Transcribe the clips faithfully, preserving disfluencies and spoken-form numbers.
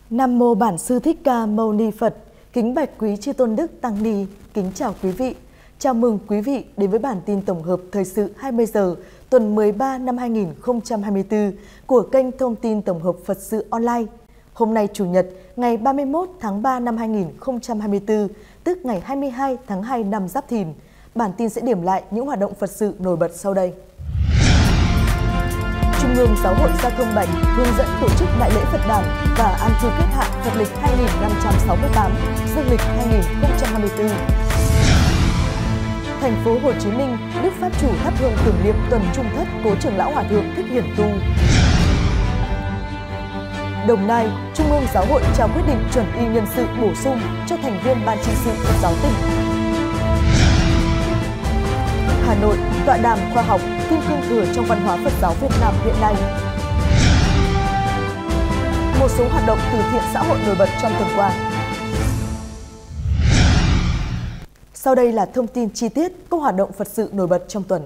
Nam mô Bản Sư Thích Ca Mâu Ni Phật, kính bạch quý chư tôn đức tăng ni, kính chào quý vị. Chào mừng quý vị đến với bản tin tổng hợp thời sự hai mươi giờ tuần mười ba năm hai nghìn không trăm hai mươi tư của kênh thông tin tổng hợp Phật sự online. Hôm nay Chủ nhật, ngày ba mươi mốt tháng ba năm hai nghìn không trăm hai mươi tư, tức ngày hai mươi hai tháng hai năm Giáp Thìn. Bản tin sẽ điểm lại những hoạt động Phật sự nổi bật sau đây. Trung ương Giáo hội Gia Thông Bạch hướng dẫn tổ chức Đại lễ Phật đản và an cư kết hạ Phật lịch hai nghìn năm trăm sáu mươi tám, dương lịch hai nghìn không trăm hai mươi tư. Thành phố Hồ Chí Minh, Đức Pháp Chủ thắp hương tưởng niệm tuần trung thất Cố Trưởng lão Hòa thượng Thích Hiển Tu. Đồng Nai, Trung ương Giáo hội trao quyết định chuẩn y nhân sự bổ sung cho thành viên Ban trị sự Phật giáo tỉnh. Hà Nội, tọa đàm khoa học Kim Cương Thừa trong văn hóa Phật giáo Việt Nam hiện nay. Một số hoạt động từ thiện xã hội nổi bật trong tuần qua. Sau đây là thông tin chi tiết các hoạt động Phật sự nổi bật trong tuần.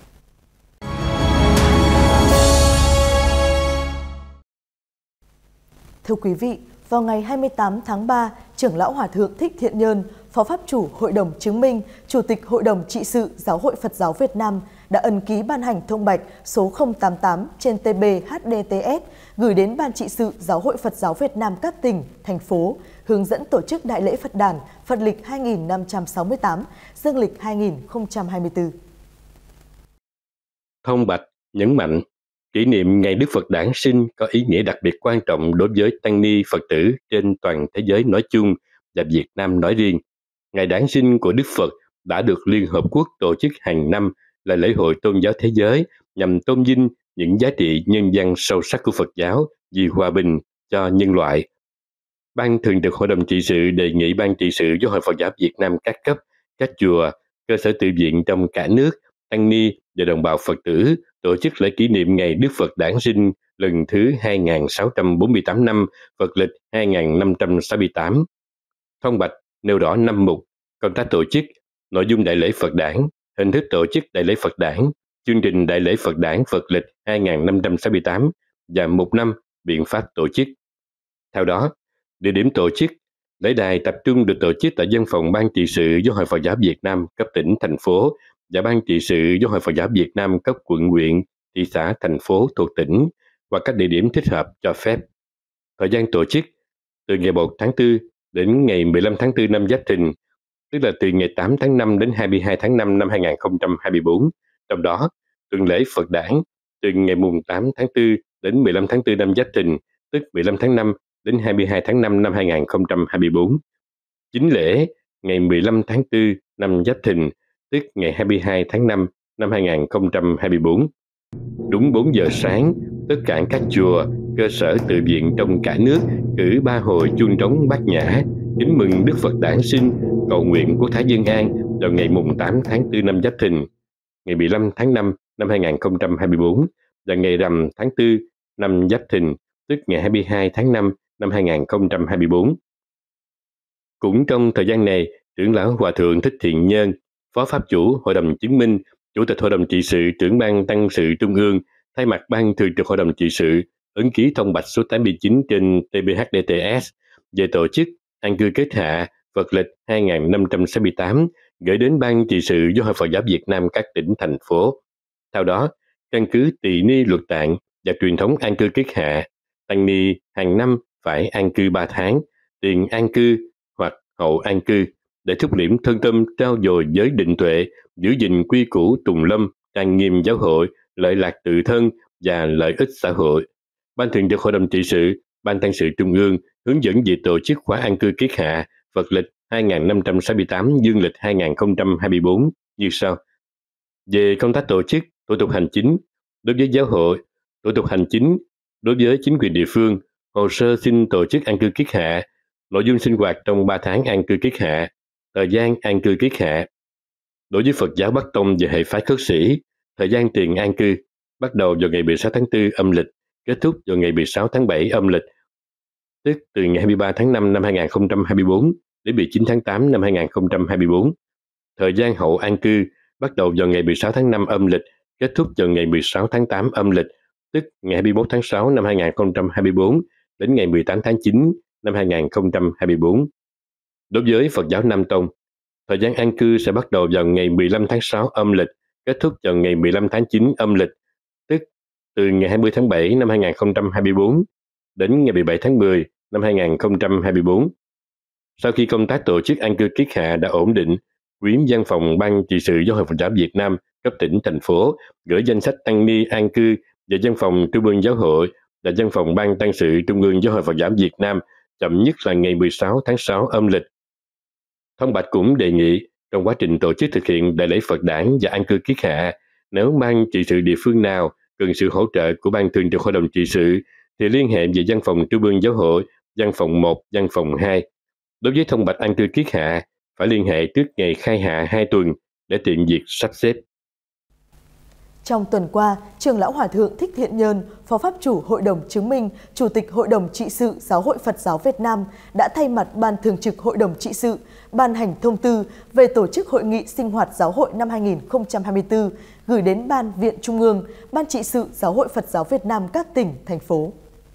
Thưa quý vị, vào ngày hai mươi tám tháng ba, Trưởng lão Hòa thượng Thích Thiện Nhơn, Phó Pháp chủ Hội đồng Chứng minh, Chủ tịch Hội đồng Trị sự Giáo hội Phật giáo Việt Nam đã ấn ký ban hành thông bạch số không tám tám trên T B H D T S gửi đến Ban trị sự Giáo hội Phật giáo Việt Nam các tỉnh, thành phố, hướng dẫn tổ chức Đại lễ Phật đản Phật lịch hai nghìn năm trăm sáu mươi tám, dương lịch hai nghìn không trăm hai mươi tư. Thông bạch nhấn mạnh, kỷ niệm Ngày Đức Phật Đản sinh có ý nghĩa đặc biệt quan trọng đối với tăng ni Phật tử trên toàn thế giới nói chung và Việt Nam nói riêng. Ngày Đản sinh của Đức Phật đã được Liên Hợp Quốc tổ chức hàng năm là lễ hội tôn giáo thế giới nhằm tôn vinh những giá trị nhân văn sâu sắc của Phật giáo vì hòa bình cho nhân loại. Ban Thường trực Hội đồng Trị sự đề nghị Ban trị sự Giáo hội Phật giáo Việt Nam các cấp, các chùa, cơ sở tự viện trong cả nước, tăng ni và đồng bào Phật tử tổ chức lễ kỷ niệm Ngày Đức Phật Đản sinh lần thứ hai nghìn sáu trăm bốn mươi tám năm Phật lịch hai nghìn năm trăm sáu mươi tám. Thông bạch nêu rõ năm mục: công tác tổ chức, nội dung Đại lễ Phật đản, hình thức tổ chức Đại lễ Phật đản, chương trình Đại lễ Phật đản Phật lịch hai nghìn năm trăm sáu mươi tám và mục năm biện pháp tổ chức. Theo đó, địa điểm tổ chức, lễ đài tập trung được tổ chức tại văn phòng Ban trị sự Giáo hội Phật giáo Việt Nam cấp tỉnh, thành phố và Ban trị sự Giáo hội Phật giáo Việt Nam cấp quận, huyện, thị xã, thành phố thuộc tỉnh và các địa điểm thích hợp cho phép. Thời gian tổ chức từ ngày một tháng tư đến ngày mười lăm tháng tư năm Giáp Thìn, tức là từ ngày tám tháng năm đến hai mươi hai tháng năm năm hai nghìn không trăm hai mươi tư. Trong đó, tuần lễ Phật đản từ ngày mùng tám tháng tư đến mười lăm tháng tư năm Giáp Thìn, tức mười lăm tháng năm đến hai mươi hai tháng năm năm hai nghìn không trăm hai mươi tư. Chính lễ ngày mười lăm tháng tư năm Giáp Thìn, tức ngày hai mươi hai tháng năm năm hai nghìn không trăm hai mươi tư. Đúng bốn giờ sáng, tất cả các chùa, cơ sở tự viện trong cả nước cử ba hồi chuông trống bát nhã, kính mừng Đức Phật Đản sinh, cầu nguyện quốc thái dân an vào ngày mùng tám tháng tư năm Giáp Thìn, ngày mười lăm tháng năm năm hai nghìn không trăm hai mươi tư và ngày rằm tháng tư năm Giáp Thìn, tức ngày hai mươi hai tháng năm năm hai nghìn không trăm hai mươi tư. Cũng trong thời gian này, Trưởng lão Hòa thượng Thích Thiện Nhơn, Phó Pháp chủ Hội đồng Chứng minh, Chủ tịch Hội đồng Trị sự, Trưởng ban Tăng sự Trung ương, thay mặt Ban Thường trực Hội đồng Trị sự, ấn ký thông bạch số tám mươi chín trên T B H D T S về tổ chức an cư kết hạ Phật lịch hai nghìn năm trăm sáu mươi tám gửi đến Ban trị sự Giáo hội Phật giáo Việt Nam các tỉnh, thành phố. Theo đó, căn cứ tỳ ni luật tạng và truyền thống an cư kết hạ, tăng ni hàng năm phải an cư ba tháng, tiền an cư hoặc hậu an cư để thúc liễm thân tâm trao dồi giới định tuệ, giữ gìn quy củ tùng lâm, trang nghiêm giáo hội, lợi lạc tự thân và lợi ích xã hội. Ban Thường trực Hội đồng Trị sự, Ban Tăng sự Trung ương hướng dẫn về tổ chức khóa an cư kết hạ Phật lịch hai nghìn năm trăm sáu mươi tám, dương lịch hai nghìn không trăm hai mươi tư như sau. Về công tác tổ chức, thủ tục hành chính, đối với giáo hội, thủ tục hành chính đối với chính quyền địa phương, hồ sơ xin tổ chức an cư kết hạ, nội dung sinh hoạt trong ba tháng an cư kết hạ, thời gian an cư kết hạ. Đối với Phật giáo Bắc Tông và hệ phái khất sĩ, thời gian tiền an cư bắt đầu vào ngày mười sáu tháng tư âm lịch, kết thúc vào ngày mười sáu tháng bảy âm lịch, tức từ ngày hai mươi ba tháng năm năm hai nghìn không trăm hai mươi tư đến mười chín tháng tám năm hai nghìn không trăm hai mươi tư. Thời gian hậu an cư bắt đầu vào ngày mười sáu tháng năm âm lịch, kết thúc vào ngày mười sáu tháng tám âm lịch, tức ngày hai mươi mốt tháng sáu năm hai nghìn không trăm hai mươi tư đến ngày mười tám tháng chín năm hai nghìn không trăm hai mươi tư. Đối với Phật giáo Nam Tông, thời gian an cư sẽ bắt đầu vào ngày mười lăm tháng sáu âm lịch, kết thúc vào ngày mười lăm tháng chín âm lịch, tức từ ngày hai mươi tháng bảy năm hai nghìn không trăm hai mươi tư đến ngày mười bảy tháng mười năm hai nghìn không trăm hai mươi tư. Sau khi công tác tổ chức an cư kiết hạ đã ổn định, Quyến Văn phòng Ban Trị sự Giáo hội Phật giáo Việt Nam cấp tỉnh, thành phố gửi danh sách tăng ni an cư về Văn phòng Trung ương Giáo hội và Văn phòng Ban Tăng sự Trung ương Giáo hội Phật giáo Việt Nam chậm nhất là ngày mười sáu tháng sáu âm lịch. Thông Bạch cũng đề nghị trong quá trình tổ chức thực hiện đại lễ Phật đản và an cư kiết hạ, nếu ban trị sự địa phương nào cần sự hỗ trợ của Ban Thường trực Hội đồng Trị sự thì liên hệ về Văn phòng Trung ương Giáo hội, Văn phòng một, Văn phòng hai. Đối với thông bạch an cư kiết hạ, phải liên hệ trước ngày khai hạ hai tuần để tiện việc sắp xếp. Trong tuần qua, Trưởng lão Hòa thượng Thích Thiện Nhơn, Phó Pháp chủ Hội đồng Chứng minh, Chủ tịch Hội đồng Trị sự Giáo hội Phật giáo Việt Nam đã thay mặt Ban Thường trực Hội đồng Trị sự ban hành thông tư về tổ chức hội nghị sinh hoạt giáo hội năm hai nghìn không trăm hai mươi tư, gửi đến Ban Viện Trung ương, Ban Trị sự Giáo hội Phật giáo Việt Nam các tỉnh, thành phố.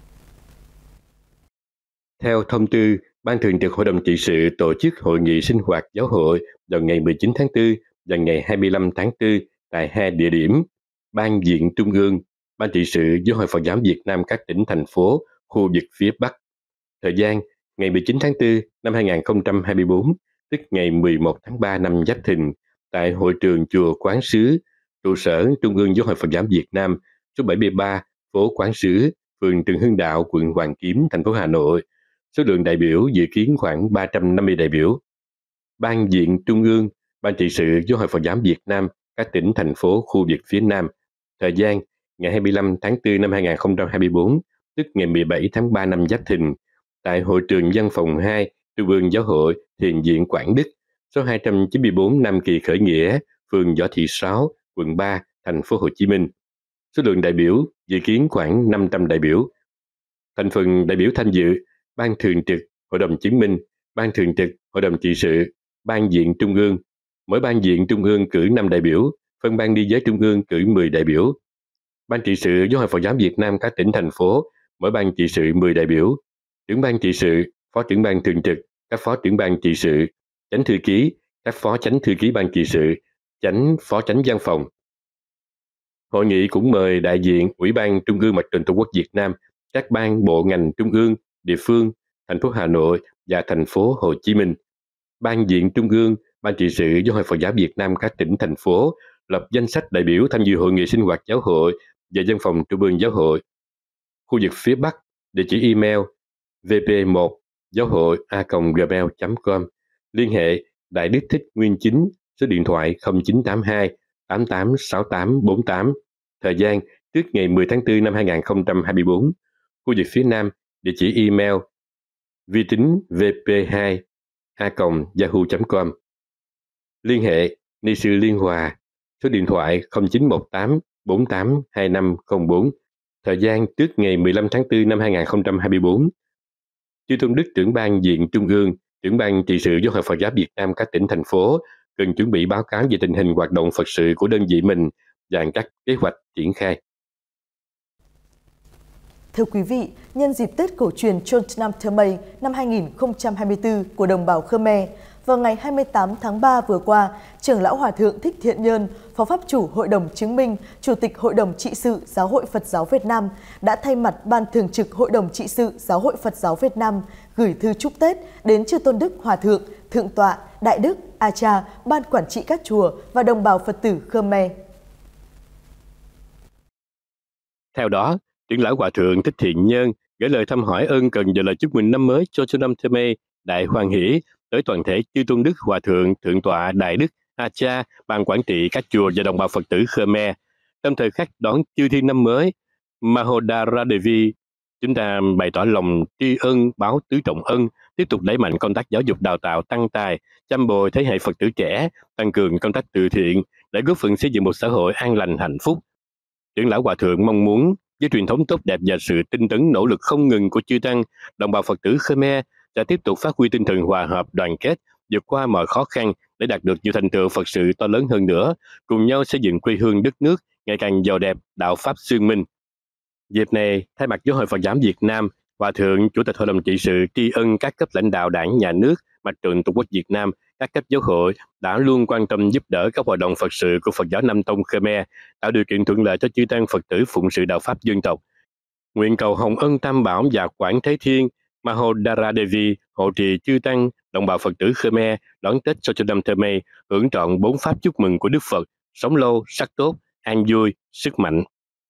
Theo thông tư, Ban Thường trực Hội đồng Trị sự tổ chức hội nghị sinh hoạt giáo hội vào ngày mười chín tháng tư và ngày hai mươi lăm tháng tư tại hai địa điểm: Ban Viện Trung ương, Ban Trị sự Giáo hội Phật giáo Việt Nam các tỉnh, thành phố, khu vực phía Bắc. Thời gian: ngày mười chín tháng tư năm hai nghìn không trăm hai mươi tư, tức ngày mười một tháng ba năm Giáp Thìn, tại hội trường chùa Quán Sứ, trụ sở Trung ương Giáo hội Phật giáo Việt Nam, số bảy mươi ba, phố Quán Sứ, phường Trần Hưng Đạo, quận Hoàn Kiếm, thành phố Hà Nội. Số lượng đại biểu dự kiến khoảng ba trăm năm mươi đại biểu. Ban Viện Trung ương, Ban Trị sự Giáo hội Phật giáo Việt Nam các tỉnh, thành phố, khu vực phía Nam. Thời gian: ngày hai mươi lăm tháng tư năm hai nghìn không trăm hai mươi tư, tức ngày mười bảy tháng ba năm Giáp Thìn, tại hội trường Văn phòng hai, Trung ương Giáo hội, Thiền viện Quảng Đức, số hai trăm chín mươi tư Nam Kỳ Khởi Nghĩa, phường Võ Thị Sáu, quận ba, thành phố Hồ Chí Minh. Số lượng đại biểu dự kiến khoảng năm trăm đại biểu. Thành phần đại biểu tham dự: Ban Thường trực Hội đồng Chứng minh, Ban Thường trực Hội đồng Trị sự, Ban Viện Trung ương. Mỗi Ban Viện Trung ương cử năm đại biểu, phân ban đi giới Trung ương cử mười đại biểu. Ban Trị sự Giáo hội Phật giáo Việt Nam các tỉnh, thành phố, mỗi Ban Trị sự mười đại biểu. Trưởng Ban Trị sự, Phó trưởng Ban Thường trực, các Phó trưởng Ban Trị sự, Chánh thư ký, các Phó Chánh thư ký Ban Trị sự, Chánh Phó Chánh Văn phòng. Hội nghị cũng mời đại diện Ủy ban Trung ương Mặt trận Tổ quốc Việt Nam, các ban bộ ngành trung ương, địa phương, thành phố Hà Nội và thành phố Hồ Chí Minh. Ban Viện Trung ương, Ban Trị sự Giáo hội Phật giáo Việt Nam các tỉnh, thành phố lập danh sách đại biểu tham dự hội nghị sinh hoạt giáo hội và Văn phòng Trung ương Giáo hội. Khu vực phía Bắc, địa chỉ email v p một giáo hội a còng gmail chấm com. Liên hệ Đại Đức Thích Nguyên Chính, số điện thoại không chín tám hai tám tám sáu tám bốn tám. Thời gian: trước ngày mười tháng tư năm hai nghìn không trăm hai mươi tư. Khu vực phía Nam, địa chỉ email vi tính v p hai a còng yahoo chấm com. Liên hệ Ni sư Liên Hòa, số điện thoại không chín một tám bốn tám hai năm không bốn. Thời gian: trước ngày mười lăm tháng tư năm hai nghìn không trăm hai mươi tư. Chư Tôn Đức trưởng Ban Viện Trung ương, trưởng Ban Trị sự Giáo hội Phật giáo Việt Nam các tỉnh, thành phố cần chuẩn bị báo cáo về tình hình hoạt động Phật sự của đơn vị mình và các kế hoạch triển khai. Thưa quý vị, nhân dịp Tết cổ truyền Chon Nam Thơ Mây năm hai nghìn không trăm hai mươi tư của đồng bào Khmer, vào ngày hai mươi tám tháng ba vừa qua, Trưởng lão Hòa thượng Thích Thiện Nhơn, Phó Pháp chủ Hội đồng Chứng minh, Chủ tịch Hội đồng Trị sự Giáo hội Phật giáo Việt Nam đã thay mặt Ban Thường trực Hội đồng Trị sự Giáo hội Phật giáo Việt Nam gửi thư chúc Tết đến Chư Tôn Đức Hòa thượng, Thượng tọa, Đại đức, A Cha, Ban quản trị các chùa và đồng bào Phật tử Khmer. Theo đó, Trưởng lão Hòa thượng Thích Thiện Nhơn gửi lời thăm hỏi ân cần và lời chúc mừng năm mới cho Chon Nam Thơ Mây đại hoan hỷ tới toàn thể chư tôn đức Hòa thượng, Thượng tọa, Đại đức, A Cha, Ban quản trị các chùa và đồng bào Phật tử Khmer. Trong thời khắc đón chư thiên năm mới Mahodara Devi, chúng ta bày tỏ lòng tri ân, báo tứ trọng ân, tiếp tục đẩy mạnh công tác giáo dục đào tạo, tăng tài, chăm bồi thế hệ Phật tử trẻ, tăng cường công tác từ thiện để góp phần xây dựng một xã hội an lành, hạnh phúc. Trưởng lão Hòa thượng mong muốn với truyền thống tốt đẹp và sự tinh tấn nỗ lực không ngừng của chư tăng, đồng bào Phật tử Khmer sẽ tiếp tục phát huy tinh thần hòa hợp, đoàn kết, vượt qua mọi khó khăn để đạt được nhiều thành tựu Phật sự to lớn hơn nữa, cùng nhau xây dựng quê hương đất nước ngày càng giàu đẹp, đạo pháp xương minh. Dịp này, thay mặt Giáo hội Phật giáo Việt Nam, Hòa thượng Chủ tịch Hội đồng trị sự tri ân các cấp lãnh đạo Đảng, Nhà nước, Mặt trận Tổ quốc Việt Nam, các cấp giáo hội đã luôn quan tâm giúp đỡ các hoạt động Phật sự của Phật giáo Nam Tông Khmer, tạo điều kiện thuận lợi cho chư tăng Phật tử phụng sự đạo pháp dân tộc. Nguyện cầu Hồng Ân Tam Bảo và Quảng Thế Thiên, Mahodara Devi hộ trì chư tăng đồng bào Phật tử Khmer đón Tết Sochonam Thơ-mây, hưởng trọn bốn pháp chúc mừng của Đức Phật, sống lâu, sắc tốt, an vui, sức mạnh.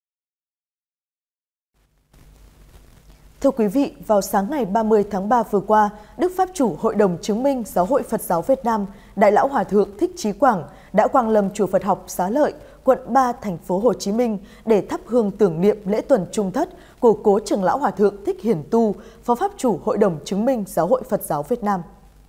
Thưa quý vị, vào sáng ngày ba mươi tháng ba vừa qua, Đức Pháp Chủ Hội đồng Chứng minh Giáo hội Phật giáo Việt Nam, Đại lão Hòa thượng Thích Chí Quảng đã quang lâm chùa Phật học Xá Lợi, quận ba, thành phố Hồ Chí Minh để thắp hương tưởng niệm lễ tuần Trung Thất của cố trưởng lão Hòa thượng Thích Hiển Tu, Phó Pháp Chủ Hội đồng Chứng minh Giáo hội Phật giáo Việt Nam.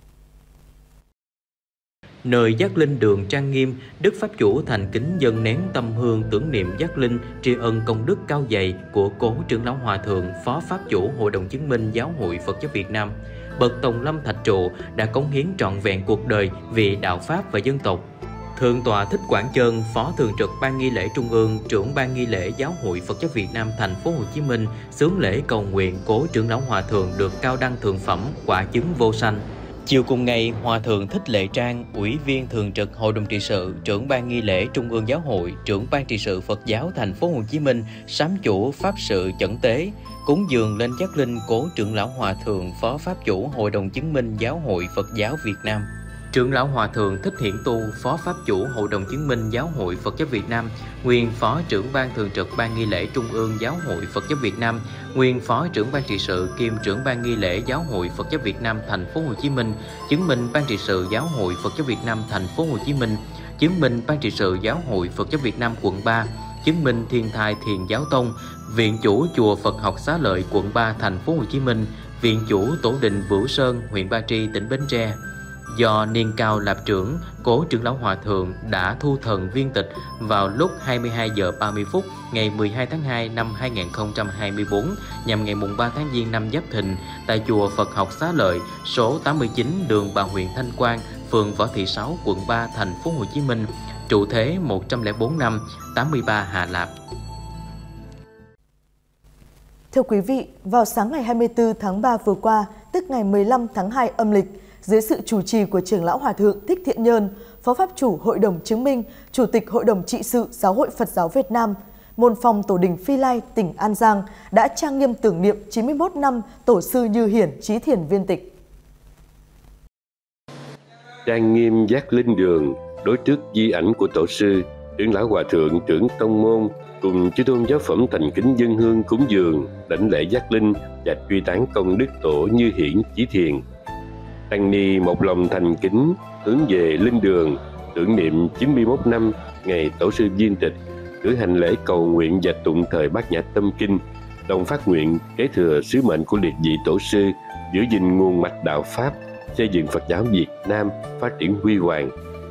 Nơi giác linh đường trang nghiêm, Đức Pháp Chủ thành kính dâng nén tâm hương tưởng niệm giác linh, tri ân công đức cao dày của cố trưởng lão Hòa thượng, Phó Pháp Chủ Hội đồng Chứng minh Giáo hội Phật giáo Việt Nam. Bậc Tòng Lâm Thạch Trụ đã cống hiến trọn vẹn cuộc đời vì đạo pháp và dân tộc. Thượng tọa Thích Quảng Chơn, Phó Thường trực Ban nghi lễ Trung ương, trưởng Ban nghi lễ Giáo hội Phật giáo Việt Nam thành phố Hồ Chí Minh xướng lễ cầu nguyện cố trưởng lão Hòa thượng được cao đăng thượng phẩm, quả chứng vô sanh. Chiều cùng ngày, Hòa thượng Thích Lệ Trang, Ủy viên Thường trực Hội đồng trị sự, trưởng Ban nghi lễ Trung ương Giáo hội, trưởng Ban trị sự Phật giáo thành phố Hồ Chí Minh sám chủ pháp sự chẩn tế, cúng dường lên giác linh cố trưởng lão Hòa thượng, Phó Pháp Chủ Hội đồng Chứng minh Giáo hội Phật giáo Việt Nam. Trưởng lão Hòa thượng Thích Hiển Tu, Phó Pháp Chủ Hội đồng Chứng minh Giáo hội Phật giáo Việt Nam, nguyên Phó trưởng Ban Thường trực Ban nghi lễ Trung ương Giáo hội Phật giáo Việt Nam, nguyên Phó trưởng Ban trị sự kiêm trưởng Ban nghi lễ Giáo hội Phật giáo Việt Nam thành phố Hồ Chí Minh, chứng minh Ban trị sự Giáo hội Phật giáo Việt Nam thành phố Hồ Chí Minh, chứng minh Ban trị sự Giáo hội Phật giáo Việt Nam quận ba, chứng minh Thiên Thai Thiền Giáo Tông, viện chủ chùa Phật học Xá Lợi quận ba thành phố Hồ Chí Minh, viện chủ Tổ đình Bửu Sơn, huyện Ba Tri, tỉnh Bến Tre. Do niên cao lạp trưởng, cố trưởng lão Hòa thượng đã thu thần viên tịch vào lúc hai mươi hai giờ ba mươi phút ngày mười hai tháng hai năm hai nghìn không trăm hai mươi tư nhằm ngày mùng ba tháng Giêng năm Giáp Thìn tại chùa Phật học Xá Lợi, số tám mươi chín đường Bà Huyện Thanh Quan, phường Võ Thị Sáu, quận ba, thành phố Hồ Chí Minh, trụ thế một trăm lẻ bốn năm, tám mươi ba Hà Lạp. Thưa quý vị, vào sáng ngày hai mươi tư tháng ba vừa qua, tức ngày mười lăm tháng hai âm lịch, dưới sự chủ trì của trưởng lão Hòa thượng Thích Thiện Nhơn, Phó Pháp Chủ Hội đồng Chứng minh, Chủ tịch Hội đồng trị sự Giáo hội Phật giáo Việt Nam, môn phòng Tổ đình Phi Lai, tỉnh An Giang đã trang nghiêm tưởng niệm chín mươi mốt năm Tổ sư Như Hiển Chí Thiền viên tịch. Trang nghiêm giác linh đường, đối trước di ảnh của Tổ sư, trưởng lão Hòa thượng trưởng tông môn cùng chư tôn giáo phẩm thành kính dân hương cúng dường, đảnh lễ giác linh và truy tán công đức Tổ Như Hiển Chí Thiền. Tăng ni một lòng thành kính hướng về linh đường, tưởng niệm chín mươi mốt năm ngày Tổ sư viên tịch, cử hành lễ cầu nguyện và tụng thời Bát Nhã Tâm Kinh, đồng phát nguyện kế thừa sứ mệnh của liệt vị Tổ sư, giữ gìn nguồn mạch đạo pháp, xây dựng Phật giáo Việt Nam phát triển huy hoàng.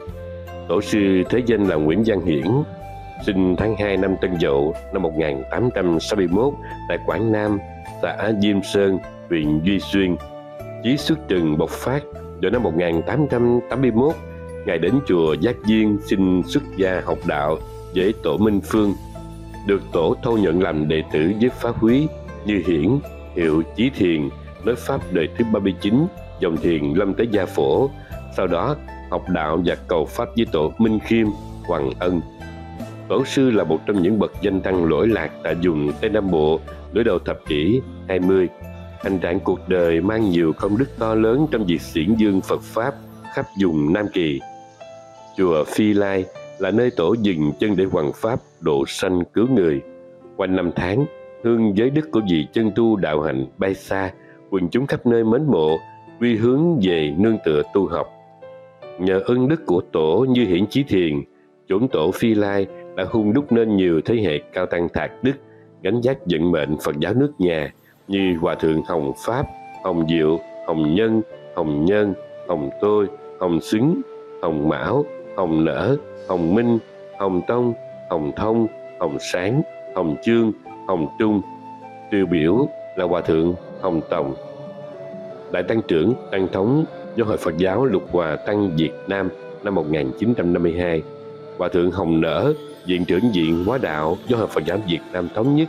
Tổ sư thế danh là Nguyễn Văn Hiển, sinh tháng hai năm Tân Dậu năm một nghìn tám trăm sáu mươi mốt tại Quảng Nam, xã Diêm Sơn, huyện Duy Xuyên. Chí xuất trần bộc phát vào năm một nghìn tám trăm tám mươi mốt, Ngài đến chùa Giác Viên xin xuất gia học đạo với Tổ Minh Phương, được Tổ thâu nhận làm đệ tử với Pháp Húy Như Hiển, hiệu Chí Thiền, nói Pháp đời thứ ba mươi chín, dòng thiền Lâm Tế Gia Phổ. Sau đó học đạo và cầu Pháp với Tổ Minh Khiêm, Hoàng Ân. Tổ sư là một trong những bậc danh tăng lỗi lạc tại vùng Tây Nam Bộ đối đầu thập kỷ hai mươi. Hành trạng cuộc đời mang nhiều công đức to lớn trong việc xiển dương Phật Pháp khắp vùng Nam Kỳ. Chùa Phi Lai là nơi Tổ dừng chân để hoằng Pháp độ sanh cứu người. Quanh năm tháng, hương giới đức của vị chân tu đạo hạnh bay xa, quần chúng khắp nơi mến mộ, quy hướng về nương tựa tu học. Nhờ ơn đức của Tổ Như Hiển Chí Thiền, chốn Tổ Phi Lai đã hung đúc nên nhiều thế hệ cao tăng thạc đức, gánh vác vận mệnh Phật giáo nước nhà như Hòa thượng Hồng Pháp, Hồng Diệu, Hồng Nhân, Hồng Nhân, Hồng Tôi, Hồng Xứng, Hồng Mão, Hồng Nở, Hồng Minh, Hồng Tông, Hồng Thông, Hồng Sáng, Hồng Chương, Hồng Trung. Tiêu biểu là Hòa thượng Hồng Tòng, Đại tăng trưởng Tăng thống Giáo hội Phật giáo Lục Hòa Tăng Việt Nam năm một nghìn chín trăm năm mươi hai, Hòa thượng Hồng Nở, Viện trưởng Viện Hóa đạo Giáo hội Phật giáo Việt Nam Thống nhất,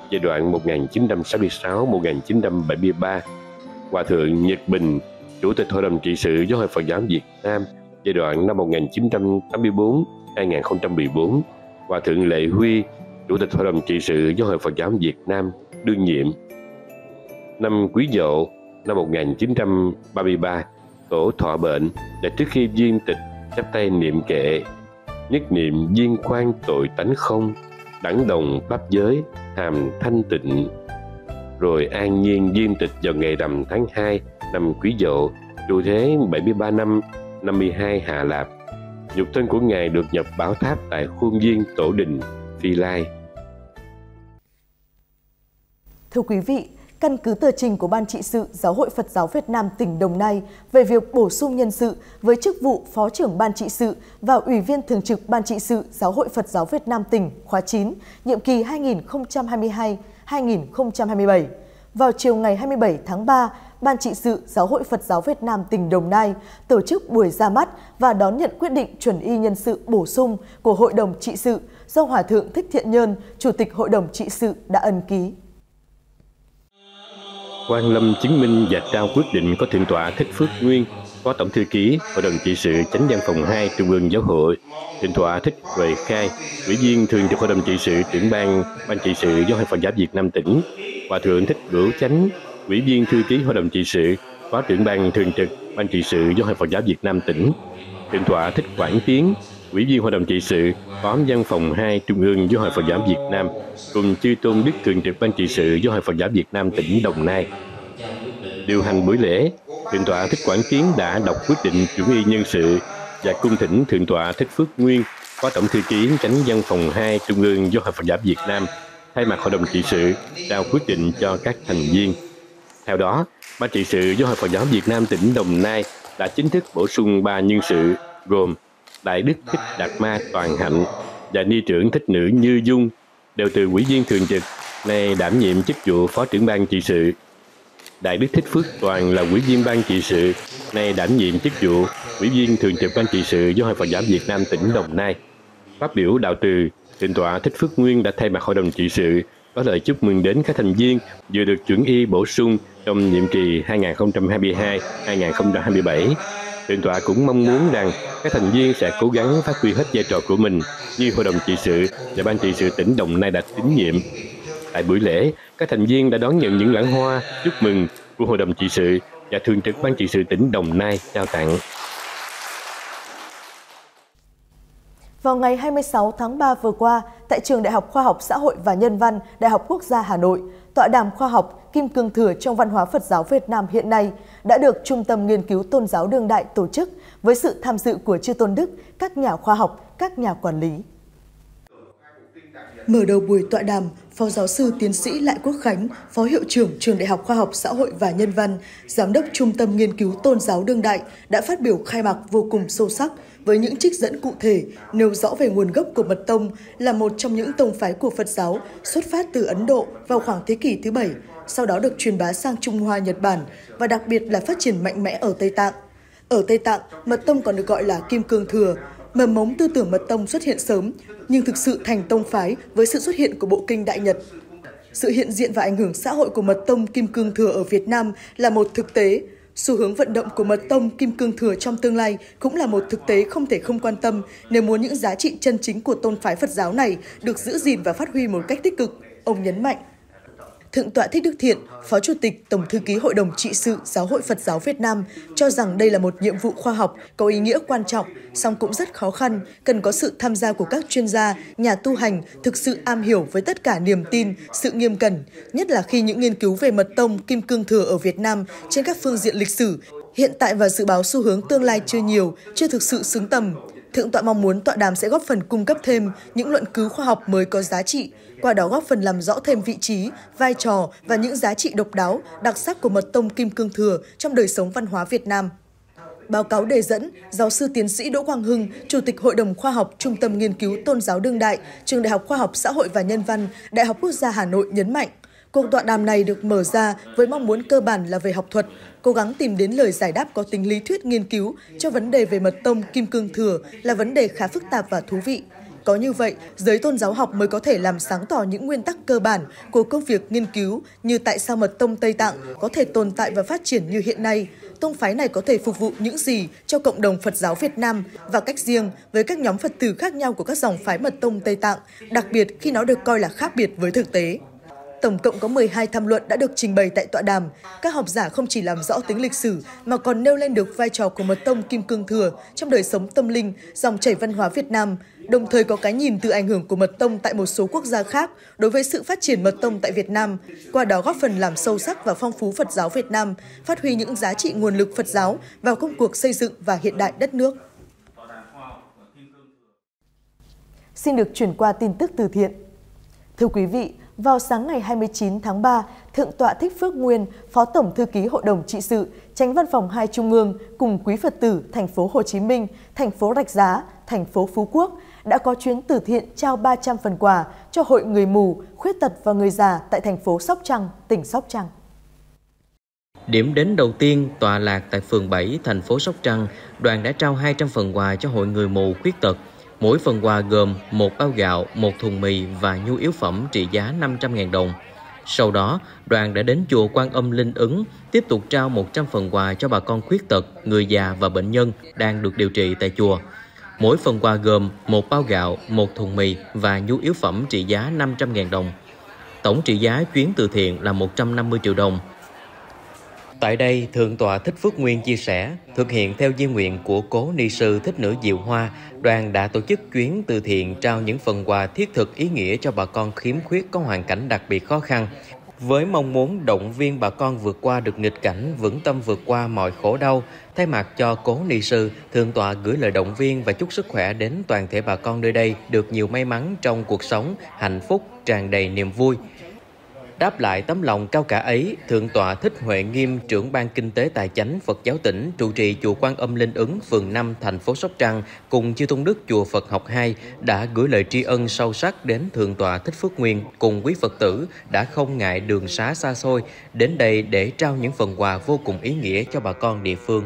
giai đoạn một nghìn chín trăm sáu mươi sáu đến một nghìn chín trăm bảy mươi ba, Hòa thượng Nhật Bình, Chủ tịch Hội đồng trị sự Giáo hội Phật giáo Việt Nam giai đoạn năm một nghìn chín trăm tám mươi tư đến hai nghìn không trăm mười bốn, Hòa thượng Lệ Huy, Chủ tịch Hội đồng trị sự Giáo hội Phật giáo Việt Nam đương nhiệm. Năm Quý Dậu năm một nghìn chín trăm ba mươi ba, Tổ thọ bệnh, và trước khi viên tịch chắp tay niệm kệ: nhất niệm viên quan tội tánh không, đẳng đồng pháp giới hàm thanh tịnh. Rồi an nhiên viên tịch vào ngày rằm tháng hai năm Quý Dậu, trụ thế bảy mươi ba năm, năm mươi hai Hạ Lạp. Nhục thân của Ngài được nhập bảo tháp tại khuôn viên Tổ đình Phi Lai. Thưa quý vị, căn cứ tờ trình của Ban trị sự Giáo hội Phật giáo Việt Nam tỉnh Đồng Nai về việc bổ sung nhân sự với chức vụ Phó trưởng Ban trị sự và Ủy viên Thường trực Ban trị sự Giáo hội Phật giáo Việt Nam tỉnh khóa chín, nhiệm kỳ hai nghìn không trăm hai mươi hai đến hai nghìn không trăm hai mươi bảy. Vào chiều ngày hai mươi bảy tháng ba, Ban trị sự Giáo hội Phật giáo Việt Nam tỉnh Đồng Nai tổ chức buổi ra mắt và đón nhận quyết định chuẩn y nhân sự bổ sung của Hội đồng trị sự do Hòa thượng Thích Thiện Nhơn, Chủ tịch Hội đồng trị sự đã ân ký. Quan lâm chứng minh và trao quyết định có Thượng tọa Thích Phước Nguyên, Phó Tổng thư ký Hội đồng trị sự Chánh văn phòng hai Trung ương Giáo hội, Thượng tọa Thích Huệ Khai, Ủy viên Thường trực Hội đồng trị sự Trưởng ban Ban trị sự Giáo hội Phật giáo Việt Nam tỉnh, Hòa thượng Thích Bửu Chánh, Ủy viên Thư ký Hội đồng trị sự, Phó Trưởng ban Thường trực Ban trị sự Giáo hội Phật giáo Việt Nam tỉnh, Thượng tọa Thích Quảng Tiến, Ủy viên Hội đồng trị sự, Phó Văn phòng hai Trung ương Giáo hội Phật giáo Việt Nam, cùng chư tôn đức Thường trực Ban trị sự Giáo hội Phật giáo Việt Nam tỉnh Đồng Nai. Điều hành buổi lễ, Thượng tọa Thích Quảng Tiến đã đọc quyết định chuẩn y nhân sự và cung thỉnh Thượng tọa Thích Phước Nguyên, Phó Tổng thư ký Chánh văn phòng hai Trung ương Giáo hội Phật giáo Việt Nam, thay mặt Hội đồng trị sự trao quyết định cho các thành viên. Theo đó, Ban trị sự Giáo hội Phật giáo Việt Nam tỉnh Đồng Nai đã chính thức bổ sung ba nhân sự gồm Đại đức Thích Đạt Ma Toàn Hạnh và ni trưởng Thích Nữ Như Dung, đều từ Ủy viên Thường trực, nay đảm nhiệm chức vụ Phó trưởng Ban trị sự. Đại đức Thích Phước Toàn là Ủy viên Ban trị sự, nay đảm nhiệm chức vụ Ủy viên Thường trực Ban trị sự Giáo hội Phật giáo Việt Nam tỉnh Đồng Nai. Phát biểu đạo từ, Thượng tọa Thích Phước Nguyên đã thay mặt Hội đồng trị sự có lời chúc mừng đến các thành viên vừa được chuẩn y bổ sung trong nhiệm kỳ hai nghìn không trăm hai mươi hai đến hai nghìn không trăm hai mươi bảy. Thượng tọa cũng mong muốn rằng các thành viên sẽ cố gắng phát huy hết vai trò của mình như Hội đồng trị sự và Ban trị sự tỉnh Đồng Nai đã tín nhiệm. Tại buổi lễ, các thành viên đã đón nhận những lẵng hoa chúc mừng của Hội đồng trị sự và Thường trực Ban trị sự tỉnh Đồng Nai trao tặng. Vào ngày hai mươi sáu tháng ba vừa qua, tại Trường Đại học Khoa học Xã hội và Nhân văn, Đại học Quốc gia Hà Nội, tọa đàm khoa học Kim Cương Thừa trong văn hóa Phật giáo Việt Nam hiện nay đã được Trung tâm Nghiên cứu Tôn giáo Đương đại tổ chức với sự tham dự của chư tôn đức, các nhà khoa học, các nhà quản lý. Mở đầu buổi tọa đàm, Phó giáo sư tiến sĩ Lại Quốc Khánh, Phó hiệu trưởng Trường Đại học Khoa học Xã hội và Nhân văn, Giám đốc Trung tâm Nghiên cứu Tôn giáo Đương đại đã phát biểu khai mạc vô cùng sâu sắc với những trích dẫn cụ thể, nêu rõ về nguồn gốc của Mật Tông là một trong những tông phái của Phật giáo xuất phát từ Ấn Độ vào khoảng thế kỷ thứ bảy, sau đó được truyền bá sang Trung Hoa, Nhật Bản và đặc biệt là phát triển mạnh mẽ ở Tây Tạng. Ở Tây Tạng, Mật Tông còn được gọi là Kim Cương Thừa. Mầm mống tư tưởng Mật Tông xuất hiện sớm, nhưng thực sự thành tông phái với sự xuất hiện của bộ kinh Đại Nhật. Sự hiện diện và ảnh hưởng xã hội của Mật Tông Kim Cương Thừa ở Việt Nam là một thực tế. Xu hướng vận động của Mật Tông Kim Cương Thừa trong tương lai cũng là một thực tế không thể không quan tâm nếu muốn những giá trị chân chính của tôn phái Phật giáo này được giữ gìn và phát huy một cách tích cực, ông nhấn mạnh. Thượng tọa Thích Đức Thiện, Phó Chủ tịch Tổng thư ký Hội đồng trị sự Giáo hội Phật giáo Việt Nam cho rằng đây là một nhiệm vụ khoa học có ý nghĩa quan trọng, song cũng rất khó khăn, cần có sự tham gia của các chuyên gia, nhà tu hành thực sự am hiểu với tất cả niềm tin, sự nghiêm cẩn, nhất là khi những nghiên cứu về Mật Tông Kim Cương Thừa ở Việt Nam trên các phương diện lịch sử, hiện tại và dự báo xu hướng tương lai chưa nhiều, chưa thực sự xứng tầm. Thượng tọa mong muốn tọa đàm sẽ góp phần cung cấp thêm những luận cứu khoa học mới có giá trị, qua đó góp phần làm rõ thêm vị trí, vai trò và những giá trị độc đáo, đặc sắc của Mật Tông Kim Cương Thừa trong đời sống văn hóa Việt Nam. Báo cáo đề dẫn, giáo sư tiến sĩ Đỗ Quang Hưng, Chủ tịch Hội đồng Khoa học Trung tâm Nghiên cứu Tôn giáo Đương đại, Trường Đại học Khoa học Xã hội và Nhân văn, Đại học Quốc gia Hà Nội nhấn mạnh, cuộc tọa đàm này được mở ra với mong muốn cơ bản là về học thuật, cố gắng tìm đến lời giải đáp có tính lý thuyết nghiên cứu cho vấn đề về Mật Tông Kim Cương Thừa là vấn đề khá phức tạp và thú vị. Có như vậy, giới tôn giáo học mới có thể làm sáng tỏ những nguyên tắc cơ bản của công việc nghiên cứu như tại sao mật tông Tây Tạng có thể tồn tại và phát triển như hiện nay, tông phái này có thể phục vụ những gì cho cộng đồng Phật giáo Việt Nam và cách riêng với các nhóm Phật tử khác nhau của các dòng phái mật tông Tây Tạng, đặc biệt khi nó được coi là khác biệt với thực tế. Tổng cộng có mười hai tham luận đã được trình bày tại tọa đàm. Các học giả không chỉ làm rõ tính lịch sử mà còn nêu lên được vai trò của mật tông Kim Cương Thừa trong đời sống tâm linh, dòng chảy văn hóa Việt Nam, đồng thời có cái nhìn từ ảnh hưởng của mật tông tại một số quốc gia khác đối với sự phát triển mật tông tại Việt Nam, qua đó góp phần làm sâu sắc và phong phú Phật giáo Việt Nam, phát huy những giá trị nguồn lực Phật giáo vào công cuộc xây dựng và hiện đại đất nước. Xin được chuyển qua tin tức từ thiện. Thưa quý vị, vào sáng ngày hai mươi chín tháng ba, Thượng tọa Thích Phước Nguyên, Phó Tổng Thư ký Hội đồng Trị sự, Chánh Văn phòng hai Trung ương cùng quý Phật tử thành phố Hồ Chí Minh, thành phố Rạch Giá, thành phố Phú Quốc đã có chuyến từ thiện trao ba trăm phần quà cho Hội Người mù, khuyết tật và người già tại thành phố Sóc Trăng, tỉnh Sóc Trăng. Điểm đến đầu tiên tọa lạc tại phường bảy, thành phố Sóc Trăng, đoàn đã trao hai trăm phần quà cho Hội Người mù khuyết tật. Mỗi phần quà gồm một bao gạo, một thùng mì và nhu yếu phẩm trị giá năm trăm nghìn đồng. Sau đó, đoàn đã đến chùa Quan Âm Linh Ứng, tiếp tục trao một trăm phần quà cho bà con khuyết tật, người già và bệnh nhân đang được điều trị tại chùa. Mỗi phần quà gồm một bao gạo, một thùng mì và nhu yếu phẩm trị giá năm trăm nghìn đồng. Tổng trị giá chuyến từ thiện là một trăm năm mươi triệu đồng. Tại đây, Thượng tọa Thích Phước Nguyên chia sẻ, thực hiện theo di nguyện của cố ni sư Thích Nữ Diệu Hoa, đoàn đã tổ chức chuyến từ thiện trao những phần quà thiết thực ý nghĩa cho bà con khiếm khuyết có hoàn cảnh đặc biệt khó khăn, với mong muốn động viên bà con vượt qua được nghịch cảnh, vững tâm vượt qua mọi khổ đau. Thay mặt cho cố ni sư, Thượng tọa gửi lời động viên và chúc sức khỏe đến toàn thể bà con nơi đây được nhiều may mắn trong cuộc sống, hạnh phúc, tràn đầy niềm vui. Đáp lại tấm lòng cao cả ấy, Thượng tọa Thích Huệ Nghiêm, trưởng ban kinh tế tài chánh Phật giáo tỉnh, trụ trì chùa Quan Âm Linh Ứng, phường năm, thành phố Sóc Trăng, cùng chư tôn đức chùa Phật học hai đã gửi lời tri ân sâu sắc đến Thượng tọa Thích Phước Nguyên cùng quý Phật tử đã không ngại đường xá xa xôi đến đây để trao những phần quà vô cùng ý nghĩa cho bà con địa phương.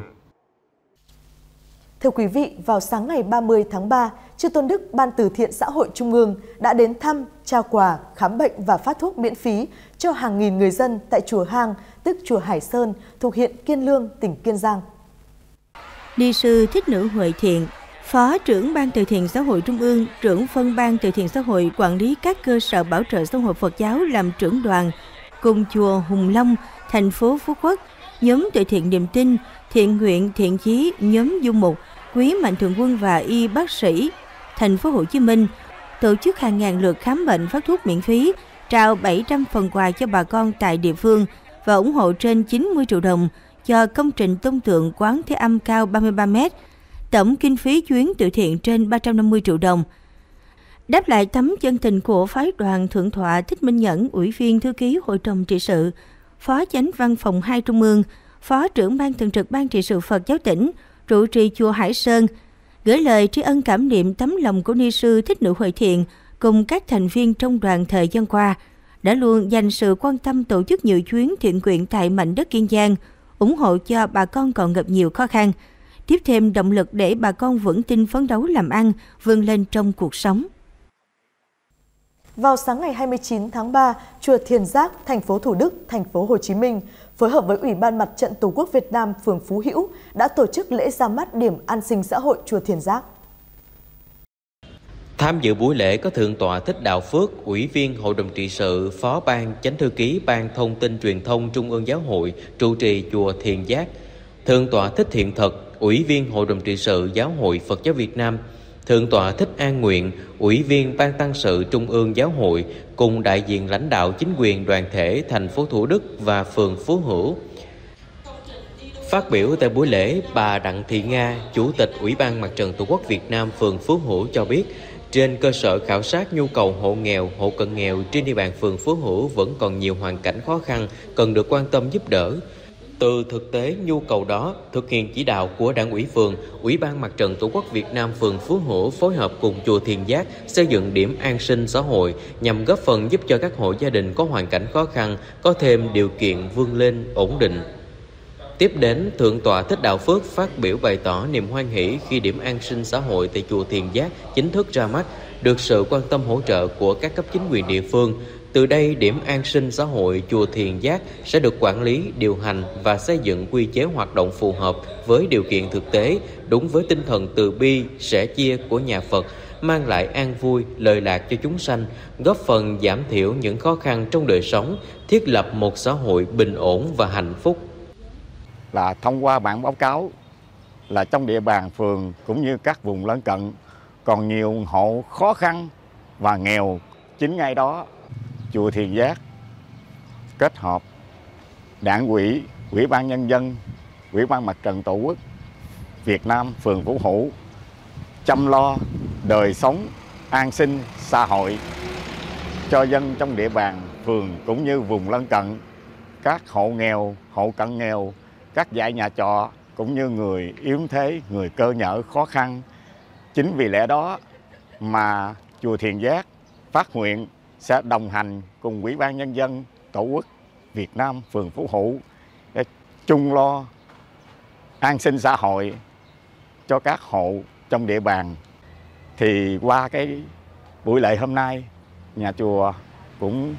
Thưa quý vị, vào sáng ngày ba mươi tháng ba, chư tôn đức Ban Từ thiện Xã hội Trung ương đã đến thăm, trao quà, khám bệnh và phát thuốc miễn phí cho hàng nghìn người dân tại chùa Hang, tức chùa Hải Sơn, thuộc huyện Kiên Lương, tỉnh Kiên Giang. Ni sư Thích Nữ Huệ Thiện, Phó trưởng Ban Từ thiện Xã hội Trung ương, trưởng phân Ban Từ thiện Xã hội quản lý các cơ sở bảo trợ xã hội Phật giáo làm trưởng đoàn, cùng chùa Hùng Long, thành phố Phú Quốc, nhóm Từ thiện Niềm Tin, Thiện nguyện Thiện chí, nhóm Du Mục, Quý Mạnh Thường Quân và y bác sĩ, thành phố Hồ Chí Minh tổ chức hàng ngàn lượt khám bệnh phát thuốc miễn phí, trao bảy trăm phần quà cho bà con tại địa phương và ủng hộ trên chín mươi triệu đồng cho công trình tôn tượng Quán Thế Âm cao ba mươi ba mét. Tổng kinh phí chuyến từ thiện trên ba trăm năm mươi triệu đồng. Đáp lại tấm chân tình của phái đoàn, Thượng tọa Thích Minh Nhẫn, Ủy viên Thư ký Hội đồng Trị sự, Phó Chánh Văn phòng hai Trung ương, Phó trưởng Ban Thường trực Ban Trị sự Phật giáo tỉnh, trụ trì chùa Hải Sơn, gửi lời tri ân cảm niệm tấm lòng của ni sư Thích Nữ Huệ Thiện cùng các thành viên trong đoàn thời gian qua đã luôn dành sự quan tâm tổ chức nhiều chuyến thiện nguyện tại mảnh đất Kiên Giang, ủng hộ cho bà con còn gặp nhiều khó khăn, tiếp thêm động lực để bà con vững tin phấn đấu làm ăn, vươn lên trong cuộc sống. Vào sáng ngày hai mươi chín tháng ba, chùa Thiền Giác, thành phố Thủ Đức, thành phố Hồ Chí Minh phối hợp với Ủy ban Mặt trận Tổ quốc Việt Nam phường Phú Hữu đã tổ chức lễ ra mắt điểm an sinh xã hội chùa Thiền Giác. Tham dự buổi lễ có Thượng tọa Thích Đạo Phước, Ủy viên Hội đồng Trị sự, Phó Ban Chánh Thư ký Ban Thông tin Truyền thông Trung ương Giáo hội, trụ trì chùa Thiền Giác, Thượng tọa Thích Thiện Thật, Ủy viên Hội đồng Trị sự Giáo hội Phật giáo Việt Nam, Thượng tọa Thích An Nguyện, Ủy viên Ban Tăng sự Trung ương Giáo hội, cùng đại diện lãnh đạo chính quyền đoàn thể thành phố Thủ Đức và phường Phú Hữu. Phát biểu tại buổi lễ, bà Đặng Thị Nga, Chủ tịch Ủy ban Mặt trận Tổ quốc Việt Nam phường Phú Hữu cho biết, trên cơ sở khảo sát nhu cầu hộ nghèo, hộ cận nghèo trên địa bàn phường Phú Hữu vẫn còn nhiều hoàn cảnh khó khăn cần được quan tâm giúp đỡ. Từ thực tế nhu cầu đó, thực hiện chỉ đạo của Đảng ủy phường, Ủy ban Mặt trận Tổ quốc Việt Nam phường Phú Hữu phối hợp cùng chùa Thiền Giác xây dựng điểm an sinh xã hội nhằm góp phần giúp cho các hộ gia đình có hoàn cảnh khó khăn có thêm điều kiện vươn lên ổn định. Tiếp đến, Thượng tọa Thích Đạo Phước phát biểu bày tỏ niềm hoan hỷ khi điểm an sinh xã hội tại chùa Thiền Giác chính thức ra mắt, được sự quan tâm hỗ trợ của các cấp chính quyền địa phương. Từ đây, điểm an sinh xã hội chùa Thiền Giác sẽ được quản lý, điều hành và xây dựng quy chế hoạt động phù hợp với điều kiện thực tế, đúng với tinh thần từ bi, sẻ chia của nhà Phật, mang lại an vui, lợi lạc cho chúng sanh, góp phần giảm thiểu những khó khăn trong đời sống, thiết lập một xã hội bình ổn và hạnh phúc. Là thông qua bản báo cáo là trong địa bàn phường cũng như các vùng lân cận còn nhiều hộ khó khăn và nghèo. Chính ngay đó, chùa Thiền Giác kết hợp Đảng ủy, Ủy ban Nhân dân, Ủy ban Mặt trận Tổ quốc Việt Nam phường Phú Hữu chăm lo đời sống an sinh xã hội cho dân trong địa bàn phường cũng như vùng lân cận, các hộ nghèo, hộ cận nghèo, các dãy nhà trọ cũng như người yếu thế, người cơ nhở khó khăn. Chính vì lẽ đó mà chùa Thiền Giác phát nguyện sẽ đồng hành cùng Ủy ban Nhân dân Tổ quốc Việt Nam phường Phú Hữu để chung lo an sinh xã hội cho các hộ trong địa bàn. Thì qua cái buổi lễ hôm nay, nhà chùa cũng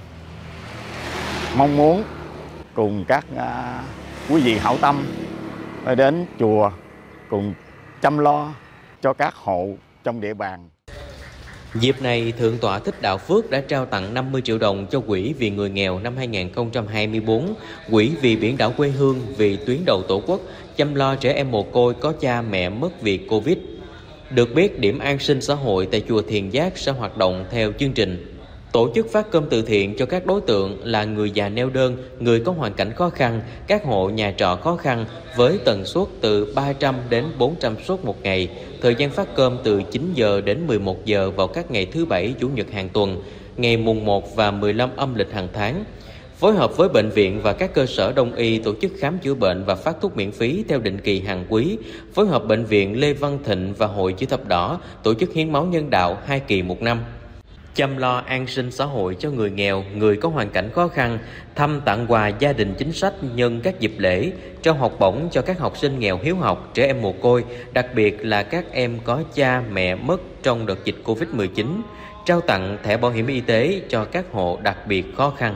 mong muốn cùng các à, quý vị hảo tâm đến chùa cùng chăm lo cho các hộ trong địa bàn. Dịp này, Thượng tọa Thích Đạo Phước đã trao tặng năm mươi triệu đồng cho Quỹ vì người nghèo năm hai nghìn không trăm hai mươi tư, Quỹ vì biển đảo quê hương, vì tuyến đầu Tổ quốc, chăm lo trẻ em mồ côi có cha mẹ mất vì Covid. Được biết, điểm an sinh xã hội tại chùa Thiền Giác sẽ hoạt động theo chương trình tổ chức phát cơm từ thiện cho các đối tượng là người già neo đơn, người có hoàn cảnh khó khăn, các hộ nhà trọ khó khăn với tần suất từ ba trăm đến bốn trăm suất một ngày. Thời gian phát cơm từ chín giờ đến mười một giờ vào các ngày thứ Bảy, Chủ nhật hàng tuần, ngày mùng một và mười lăm âm lịch hàng tháng. Phối hợp với bệnh viện và các cơ sở đông y tổ chức khám chữa bệnh và phát thuốc miễn phí theo định kỳ hàng quý. Phối hợp bệnh viện Lê Văn Thịnh và Hội Chữ Thập Đỏ tổ chức hiến máu nhân đạo hai kỳ một năm. Chăm lo an sinh xã hội cho người nghèo, người có hoàn cảnh khó khăn, thăm tặng quà gia đình chính sách nhân các dịp lễ, trao học bổng cho các học sinh nghèo hiếu học, trẻ em mồ côi, đặc biệt là các em có cha mẹ mất trong đợt dịch Covid mười chín, trao tặng thẻ bảo hiểm y tế cho các hộ đặc biệt khó khăn.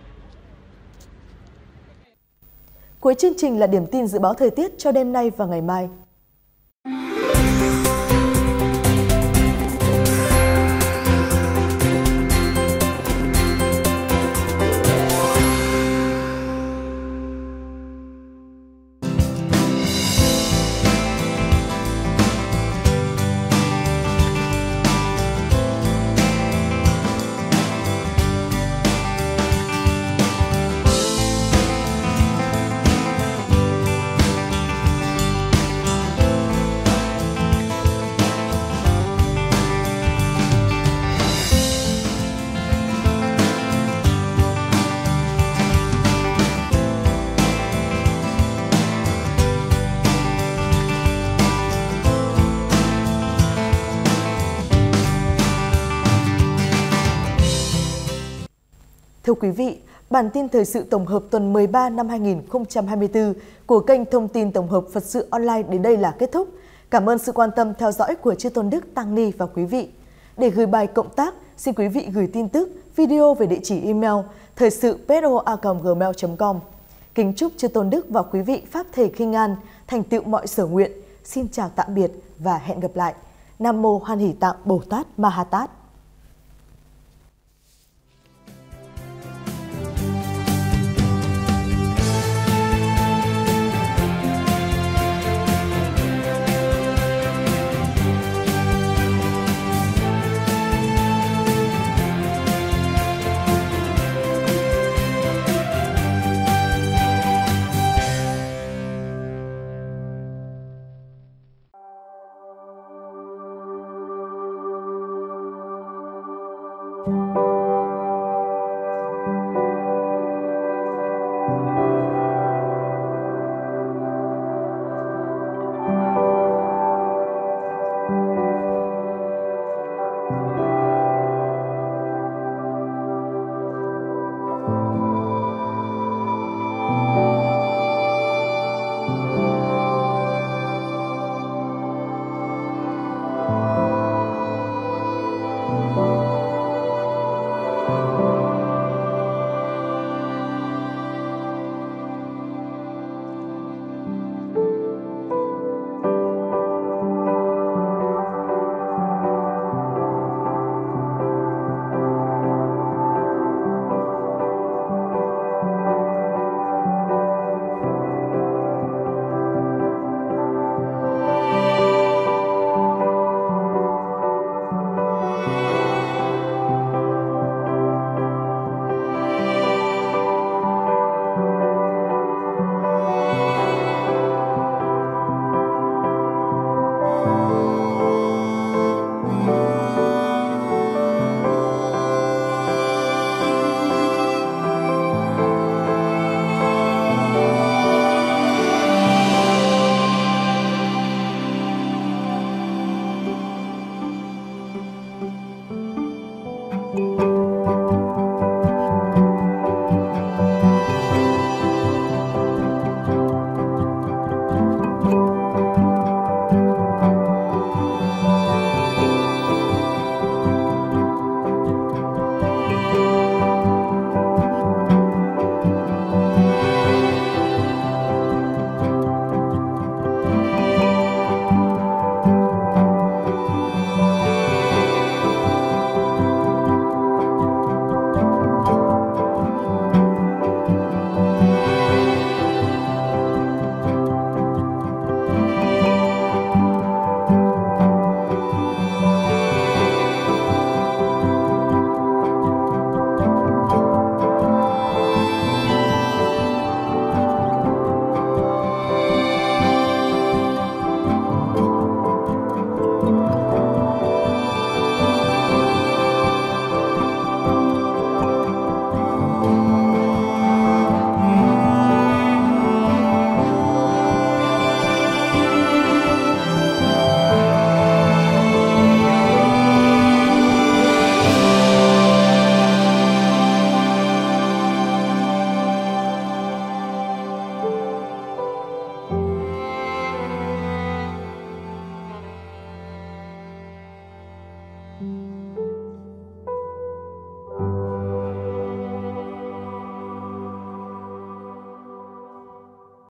Cuối chương trình là điểm tin dự báo thời tiết cho đêm nay và ngày mai. Thưa quý vị, bản tin thời sự tổng hợp tuần mười ba năm hai nghìn không trăm hai mươi tư của kênh Thông tin Tổng hợp Phật sự Online đến đây là kết thúc. Cảm ơn sự quan tâm theo dõi của Chư Tôn Đức, Tăng Ni và quý vị. Để gửi bài cộng tác, xin quý vị gửi tin tức, video về địa chỉ email thời sự p s o a còng gmail chấm com. Kính chúc Chư Tôn Đức và quý vị pháp thể khinh an, thành tựu mọi sở nguyện. Xin chào tạm biệt và hẹn gặp lại. Nam Mô Hoan Hỷ Tạng Bồ Tát Ma Ha Tát.